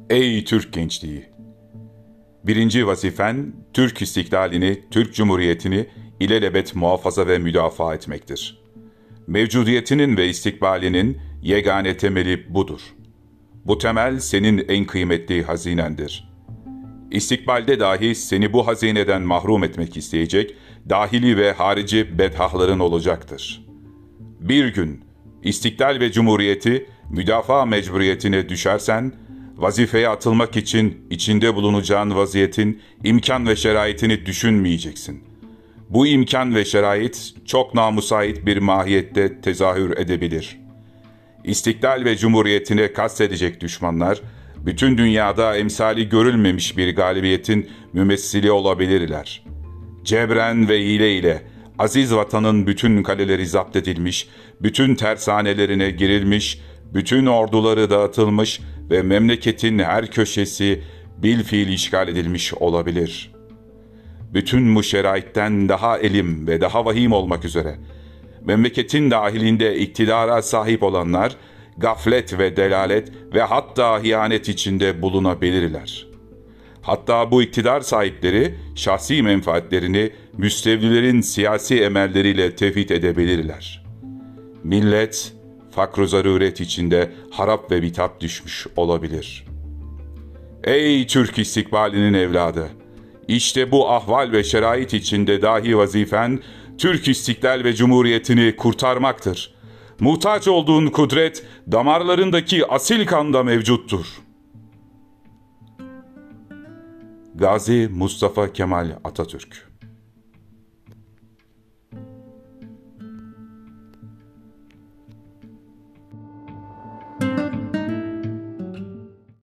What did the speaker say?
Ey Türk gençliği! Birinci vazifen, Türk istiklalini, Türk Cumhuriyeti'ni ilelebet muhafaza ve müdafaa etmektir. Mevcudiyetinin ve istikbalinin yegane temeli budur. Bu temel senin en kıymetli hazinendir. İstikbalde dahi seni bu hazineden mahrum etmek isteyecek dahili ve harici bedhahların olacaktır. Bir gün İstiklal ve Cumhuriyeti müdafaa mecburiyetine düşersen, vazifeye atılmak için içinde bulunacağın vaziyetin imkan ve şeraitini düşünmeyeceksin. Bu imkan ve şerait çok namüsait bir mahiyette tezahür edebilir. İstiklal ve Cumhuriyetine kastedecek düşmanlar, bütün dünyada emsali görülmemiş bir galibiyetin mümessili olabilirler. Cebren ve hile ile aziz vatanın bütün kaleleri zapt edilmiş, bütün tersanelerine girilmiş, bütün orduları dağıtılmış ve memleketin her köşesi bilfiil işgal edilmiş olabilir. Bütün bu şeraitten daha elim ve daha vahim olmak üzere, memleketin dahilinde iktidara sahip olanlar, gaflet ve delalet ve hatta hiyanet içinde bulunabilirler. Hatta bu iktidar sahipleri şahsi menfaatlerini müstevlilerin siyasi emelleriyle tevhid edebilirler. Millet, fakr-ı zaruret içinde harap ve bitap düşmüş olabilir. Ey Türk istikbalinin evladı! İşte bu ahval ve şerait içinde dahi vazifen, Türk istiklal ve cumhuriyetini kurtarmaktır. Muhtaç olduğun kudret, damarlarındaki asil kanda mevcuttur. Gazi Mustafa Kemal Atatürk.